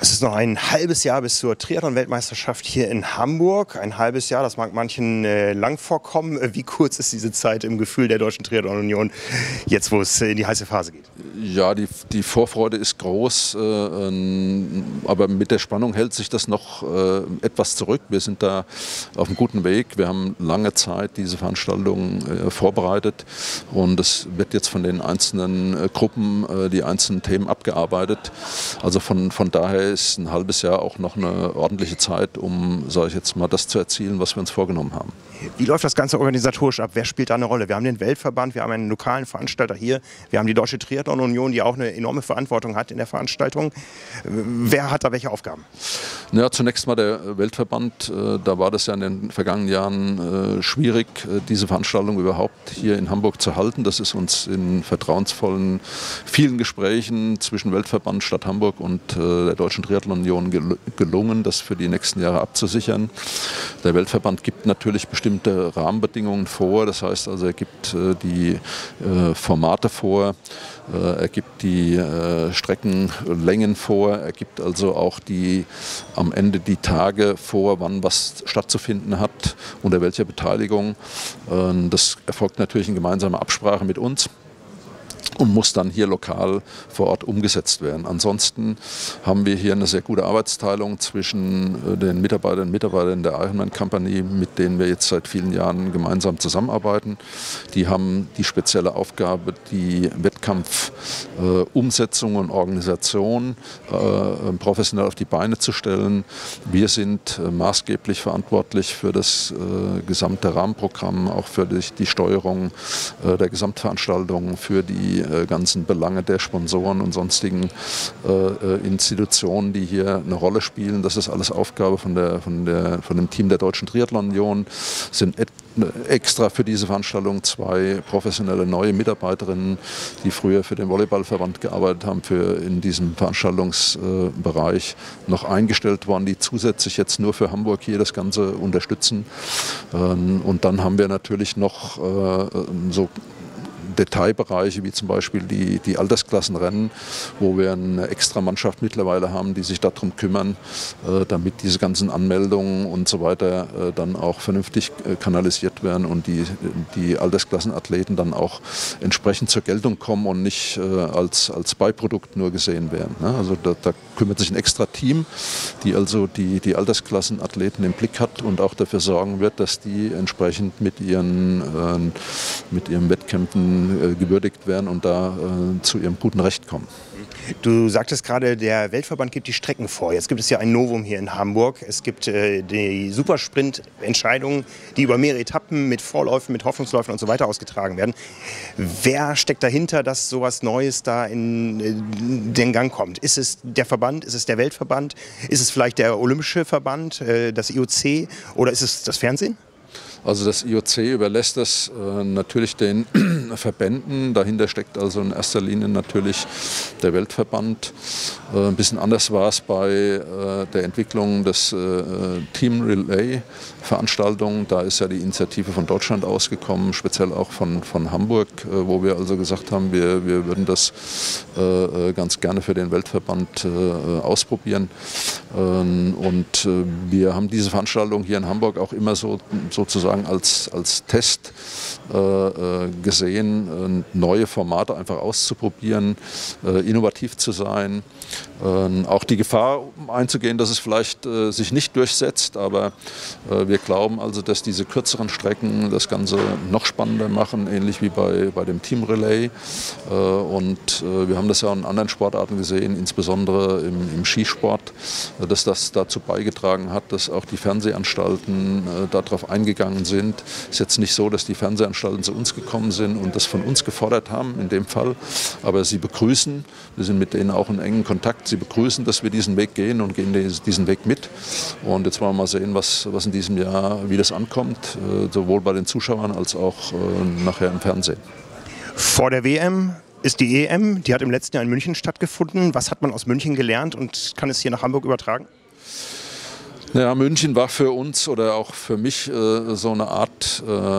Es ist noch ein halbes Jahr bis zur Triathlon-Weltmeisterschaft hier in Hamburg. Ein halbes Jahr, das mag manchen lang vorkommen. Wie kurz ist diese Zeit im Gefühl der Deutschen Triathlon-Union, jetzt wo es in die heiße Phase geht? Ja, die Vorfreude ist groß, aber mit der Spannung hält sich das noch etwas zurück. Wir sind da auf einem guten Weg. Wir haben lange Zeit diese Veranstaltung vorbereitet und es wird jetzt von den einzelnen Gruppen die einzelnen Themen abgearbeitet. Also von daher ist ein halbes Jahr auch noch eine ordentliche Zeit, um, sage ich jetzt mal, das zu erzielen, was wir uns vorgenommen haben. Wie läuft das Ganze organisatorisch ab? Wer spielt da eine Rolle? Wir haben den Weltverband, wir haben einen lokalen Veranstalter hier, wir haben die Deutsche Triathlon-Union, die auch eine enorme Verantwortung hat in der Veranstaltung. Wer hat da welche Aufgaben? Ja, zunächst mal der Weltverband. Da war das ja in den vergangenen Jahren schwierig, diese Veranstaltung überhaupt hier in Hamburg zu halten. Das ist uns in vertrauensvollen, vielen Gesprächen zwischen Weltverband, Stadt Hamburg und der Deutschen Triathlon-Union gelungen, das für die nächsten Jahre abzusichern. Der Weltverband gibt natürlich bestimmte Rahmenbedingungen vor. Das heißt also, er gibt die Formate vor, er gibt die Streckenlängen vor, er gibt also auch am Ende die Tage vor, wann was stattzufinden hat, unter welcher Beteiligung. Das erfolgt natürlich in gemeinsamer Absprache mit uns und muss dann hier lokal vor Ort umgesetzt werden. Ansonsten haben wir hier eine sehr gute Arbeitsteilung zwischen den Mitarbeiterinnen und Mitarbeitern der Ironman Company, mit denen wir jetzt seit vielen Jahren gemeinsam zusammenarbeiten. Die haben die spezielle Aufgabe, die Wettkampfumsetzung und Organisation professionell auf die Beine zu stellen. Wir sind maßgeblich verantwortlich für das gesamte Rahmenprogramm, auch für die Steuerung der Gesamtveranstaltung, für die ganzen Belange der Sponsoren und sonstigen Institutionen, die hier eine Rolle spielen. Das ist alles Aufgabe von dem Team der Deutschen Triathlon-Union. Sind extra für diese Veranstaltung 2 professionelle neue Mitarbeiterinnen, die früher für den Volleyballverband gearbeitet haben, in diesem Veranstaltungsbereich noch eingestellt worden, die zusätzlich jetzt nur für Hamburg hier das Ganze unterstützen. Und dann haben wir natürlich noch so Detailbereiche wie zum Beispiel die Altersklassenrennen, wo wir eine extra Mannschaft mittlerweile haben, die sich darum kümmern, damit diese ganzen Anmeldungen und so weiter dann auch vernünftig kanalisiert werden und die Altersklassenathleten dann auch entsprechend zur Geltung kommen und nicht als Beiprodukt nur gesehen werden. Also da kümmert sich ein extra Team, die also die Altersklassenathleten im Blick hat und auch dafür sorgen wird, dass die entsprechend mit ihren Wettkämpfen gewürdigt werden und da zu ihrem guten Recht kommen. Du sagtest gerade, der Weltverband gibt die Strecken vor. Jetzt gibt es ja ein Novum hier in Hamburg. Es gibt die Supersprint-Entscheidungen, die über mehrere Etappen mit Vorläufen, mit Hoffnungsläufen und so weiter ausgetragen werden. Wer steckt dahinter, dass sowas Neues da in den Gang kommt? Ist es der Verband? Ist es der Weltverband? Ist es vielleicht der Olympische Verband, das IOC oder ist es das Fernsehen? Also das IOC überlässt das natürlich den Verbänden. Dahinter steckt also in erster Linie natürlich der Weltverband. Ein bisschen anders war es bei der Entwicklung des Team Relay Veranstaltungen. Da ist ja die Initiative von Deutschland ausgekommen, speziell auch von Hamburg, wo wir also gesagt haben, wir würden das ganz gerne für den Weltverband ausprobieren. Und wir haben diese Veranstaltung hier in Hamburg auch immer sozusagen als Test gesehen, neue Formate einfach auszuprobieren, innovativ zu sein, auch die Gefahr einzugehen, dass es vielleicht sich nicht durchsetzt, aber wir glauben also, dass diese kürzeren Strecken das Ganze noch spannender machen, ähnlich wie bei dem Team Relay, und wir haben das ja in anderen Sportarten gesehen, insbesondere im Skisport, dass das dazu beigetragen hat, dass auch die Fernsehanstalten darauf eingegangen sind. Es ist jetzt nicht so, dass die Fernsehanstalten zu uns gekommen sind und das von uns gefordert haben in dem Fall, aber sie begrüßen, wir sind mit denen auch in engen Kontakt, sie begrüßen, dass wir diesen Weg gehen und gehen diesen Weg mit. Und jetzt wollen wir mal sehen, was in diesem Jahr, wie das ankommt, sowohl bei den Zuschauern als auch nachher im Fernsehen. Vor der WM ist die EM, die hat im letzten Jahr in München stattgefunden. Was hat man aus München gelernt und kann es hier nach Hamburg übertragen? Ja, München war für uns oder auch für mich so eine Art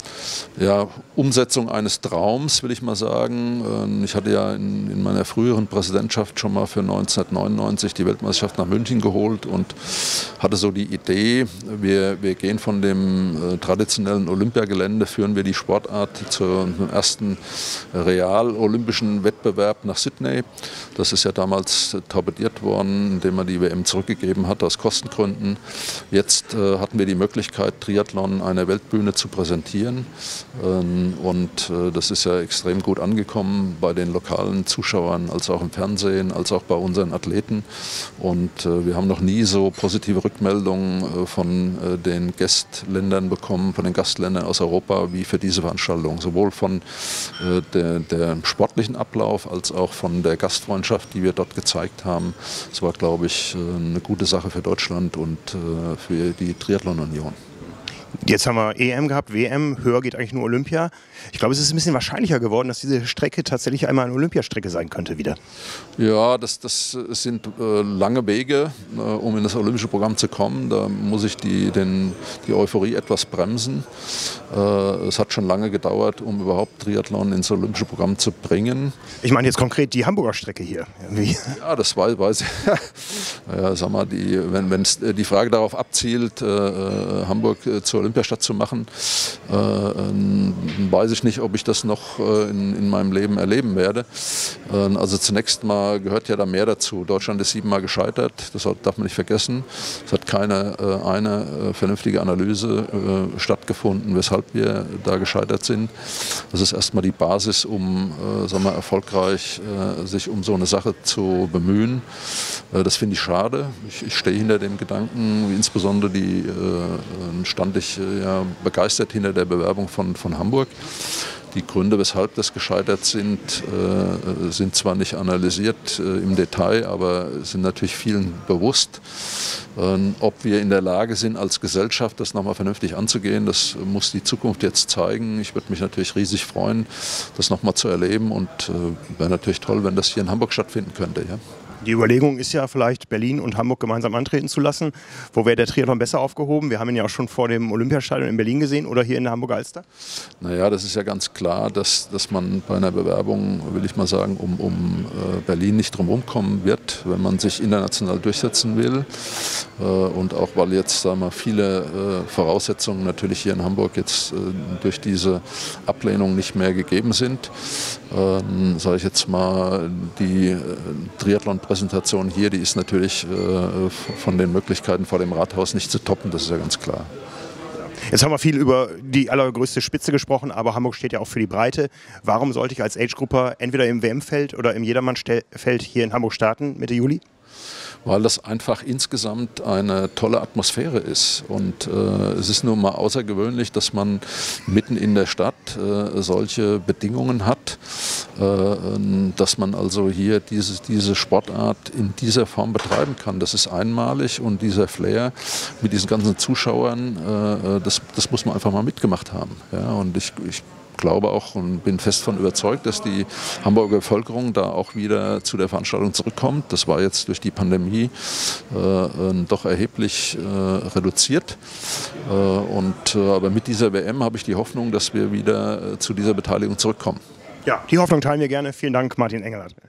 ja, Umsetzung eines Traums, will ich mal sagen. Ich hatte ja in meiner früheren Präsidentschaft schon mal für 1999 die Weltmeisterschaft nach München geholt und hatte so die Idee, wir gehen von dem traditionellen Olympiagelände, führen wir die Sportart zum ersten real-olympischen Wettbewerb nach Sydney. Das ist ja damals torpediert worden, indem man die WM zurückgegeben hat aus Kostengründen. Jetzt hatten wir die Möglichkeit, Triathlon eine Weltbühne zu präsentieren. Und das ist ja extrem gut angekommen bei den lokalen Zuschauern, als auch im Fernsehen, als auch bei unseren Athleten. Und wir haben noch nie so positive Rückmeldungen von den Gastländern bekommen, von den Gastländern aus Europa, wie für diese Veranstaltung. Sowohl von der sportlichen Ablauf als auch von der Gastfreundschaft, die wir dort gezeigt haben. Es war, glaube ich, eine gute Sache für Deutschland und für die Triathlon-Union. Jetzt haben wir EM gehabt, WM, höher geht eigentlich nur Olympia. Ich glaube, es ist ein bisschen wahrscheinlicher geworden, dass diese Strecke tatsächlich einmal eine Olympiastrecke sein könnte wieder. Ja, das sind lange Wege, um in das olympische Programm zu kommen. Da muss ich die Euphorie etwas bremsen. Es hat schon lange gedauert, um überhaupt Triathlon ins olympische Programm zu bringen. Ich meine jetzt konkret die Hamburger Strecke hier. Ja, das weiß ich. Ja, sag mal, wenn die Frage darauf abzielt, Hamburg zur Olympiastadt zu machen, weiß ich nicht, ob ich das noch in meinem Leben erleben werde. Also zunächst mal gehört ja da mehr dazu. Deutschland ist 7-mal gescheitert, das darf man nicht vergessen. Es hat keine vernünftige Analyse stattgefunden, weshalb wir da gescheitert sind. Das ist erstmal die Basis, um erfolgreich sich um so eine Sache zu bemühen. Das finde ich schade. Ich stehe hinter dem Gedanken, wie insbesondere stand ich ja begeistert hinter der Bewerbung von Hamburg. Die Gründe, weshalb das gescheitert sind zwar nicht analysiert im Detail, aber sind natürlich vielen bewusst. Ob wir in der Lage sind, als Gesellschaft das nochmal vernünftig anzugehen, das muss die Zukunft jetzt zeigen. Ich würde mich natürlich riesig freuen, das nochmal zu erleben und wäre natürlich toll, wenn das hier in Hamburg stattfinden könnte. Ja. Die Überlegung ist ja vielleicht, Berlin und Hamburg gemeinsam antreten zu lassen. Wo wäre der Triathlon besser aufgehoben? Wir haben ihn ja auch schon vor dem Olympiastadion in Berlin gesehen oder hier in der Hamburger Alster. Naja, das ist ja ganz klar, dass man bei einer Bewerbung, will ich mal sagen, um Berlin nicht drum herum kommen wird, wenn man sich international durchsetzen will. Und auch weil jetzt viele Voraussetzungen natürlich hier in Hamburg jetzt durch diese Ablehnung nicht mehr gegeben sind. Sage ich jetzt mal, die Triathlon-Präsentation hier, die ist natürlich von den Möglichkeiten vor dem Rathaus nicht zu toppen, das ist ja ganz klar. Jetzt haben wir viel über die allergrößte Spitze gesprochen, aber Hamburg steht ja auch für die Breite. Warum sollte ich als Age-Grupper entweder im WM-Feld oder im Jedermann-Feld hier in Hamburg starten, Mitte Juli? Weil das einfach insgesamt eine tolle Atmosphäre ist. Und es ist nun mal außergewöhnlich, dass man mitten in der Stadt solche Bedingungen hat, dass man also hier diese Sportart in dieser Form betreiben kann. Das ist einmalig und dieser Flair mit diesen ganzen Zuschauern, das muss man einfach mal mitgemacht haben. Ja, und ich glaube auch und bin fest davon überzeugt, dass die Hamburger Bevölkerung da auch wieder zu der Veranstaltung zurückkommt. Das war jetzt durch die Pandemie doch erheblich reduziert. Aber mit dieser WM habe ich die Hoffnung, dass wir wieder zu dieser Beteiligung zurückkommen. Ja, die Hoffnung teilen wir gerne. Vielen Dank, Martin Engelhardt.